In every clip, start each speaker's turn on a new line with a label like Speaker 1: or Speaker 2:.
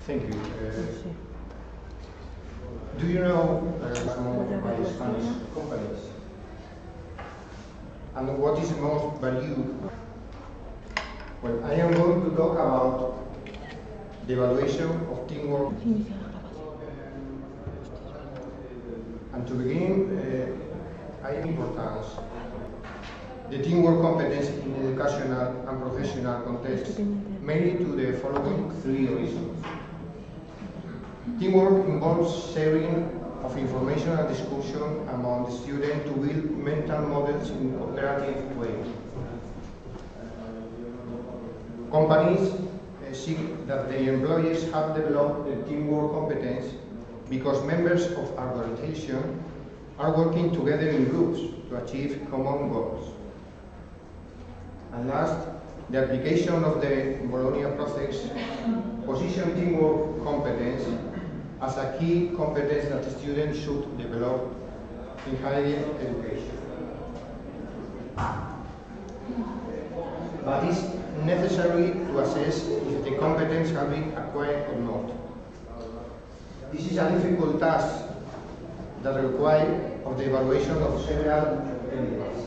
Speaker 1: Thank you. Do you know some by Spanish companies? And what is most valued? Well, I am going to talk about the evaluation of teamwork. And to begin, I importance the teamwork competence in educational and professional context, mainly to the following three reasons. Teamwork involves sharing of information and discussion among the students to build mental models in a cooperative way. Companies seek that their employees have developed the teamwork competence because members of our organization are working together in groups to achieve common goals. And last, the application of the Bologna process positions teamwork competence as a key competence that students should develop in higher education. But it's necessary to assess if the competence can be acquired or not. This is a difficult task that requires of the evaluation of several elements.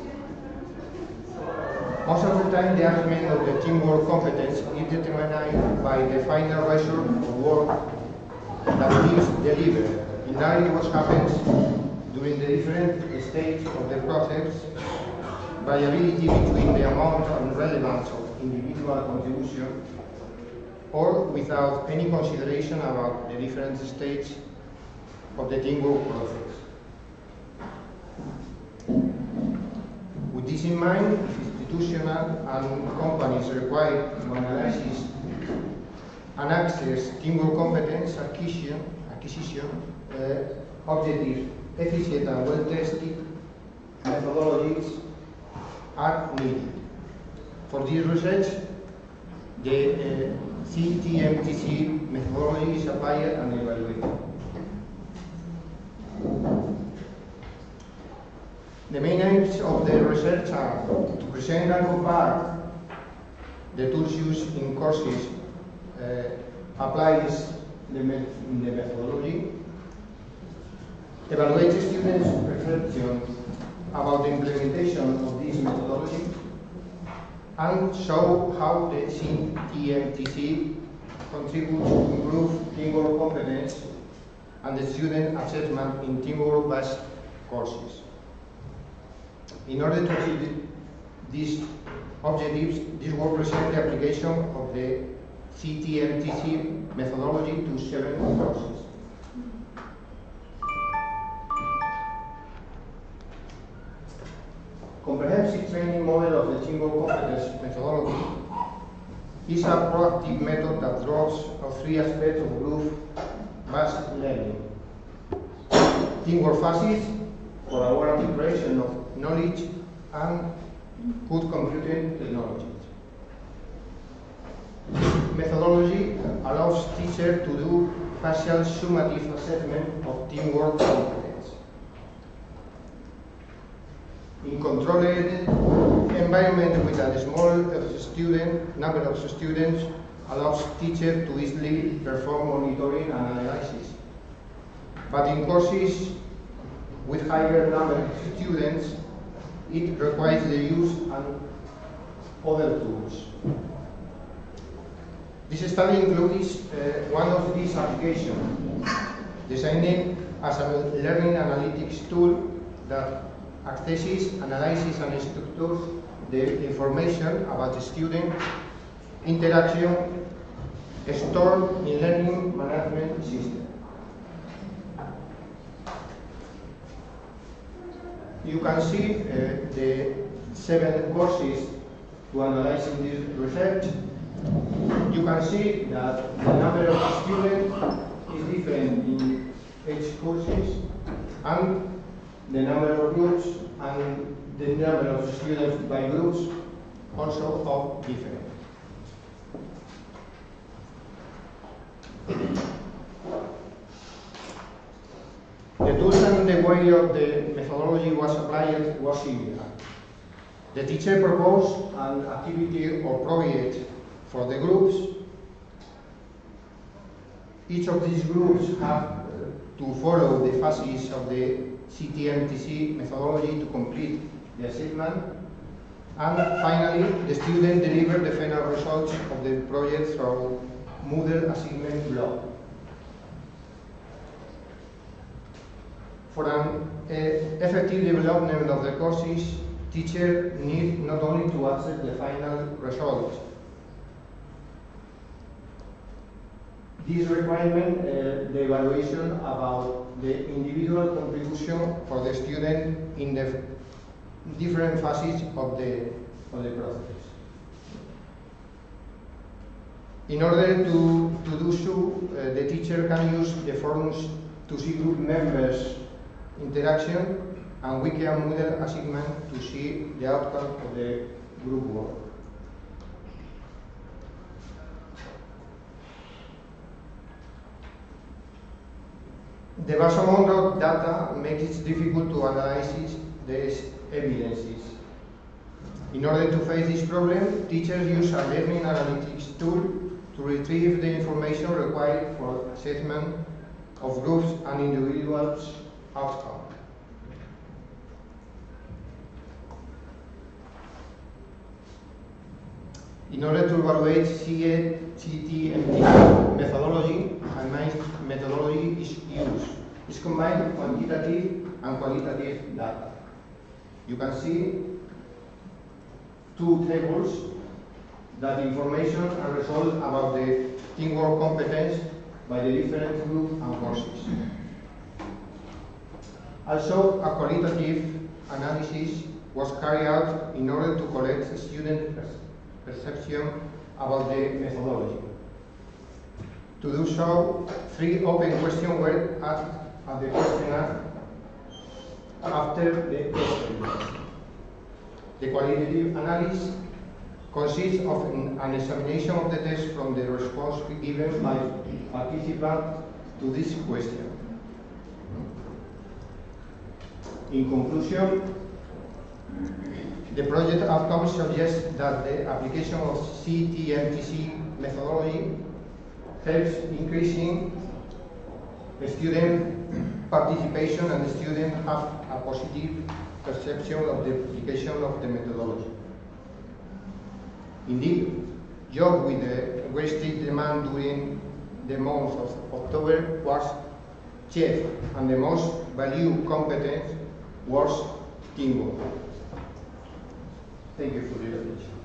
Speaker 1: Most of the time, the assessment of the teamwork competence is determined by the final result of work that teams deliver, in line with what happens during the different stages of the process, variability between the amount and relevance of individual contribution, or without any consideration about the different stages of the teamwork process. With this in mind, if institutional and companies require to analyze and access teamwork competence acquisition, objective, efficient and well-tested methodologies are needed. For this research, the CTMTC methodology is applied and evaluated. The main aims of the research are to present and compare the tools used in courses applied in the methodology, evaluate the students' perception about the implementation of this methodology, and show how the CTMTC contributes to improve teamwork competence and the student assessment in teamwork-based courses. In order to achieve these objectives, this will present the application of the CTMTC methodology to 7 courses. Comprehensive training model of the teamwork competence methodology is a proactive method that draws on 3 aspects of group-based learning. Teamwork phases, collaborative creation of knowledge, and good computing technology. Methodology allows teachers to do partial summative assessment of teamwork competence. In controlled environment with a small number of students allows teachers to easily perform monitoring and analysis. But in courses with higher number of students, it requires the use of other tools. This study includes one of these applications, designed as a learning analytics tool that accesses, analyzes, and structures the information about the student interaction stored in learning management system. You can see the 7 courses to analyze in this research. You can see that the number of students is different in each courses, and the number of groups and the number of students by groups also are different. The tools and the way of the methodology was applied was similar. The teacher proposed an activity or project for the groups, Each of these groups have to follow the phases of the CTMTC methodology to complete the assignment. And finally, the student delivered the final results of the project through Moodle assignment block. For an effective development of the courses, teachers need not only to access the final results. This requirement, the evaluation about the individual contribution for the student in the different phases of the process. In order to do so, the teacher can use the forums to see group members' interaction, and we can Moodle assignment to see the outcome of the group work. The vast amount of data makes it difficult to analyze these evidences. In order to face this problem, teachers use a learning analytics tool to retrieve the information required for assessment of groups and individuals' outcome. In order to evaluate CTMTC methodology, a nice methodology is used. It's combined quantitative and qualitative data. You can see two tables that information and results about the teamwork competence by the different groups and courses. Also, a qualitative analysis was carried out in order to collect student perception about the methodology. To do so, 3 open questions were asked at the questionnaire after the question. The qualitative analysis consists of an examination of the text from the response given by participants to this question. In conclusion, the project outcomes suggest that the application of CTMTC methodology helps increasing student participation, and the students have a positive perception of the application of the methodology. Indeed, job with the wasted demand during the month of October was achieved, and the most valued competence was teamwork. Thank you for your attention.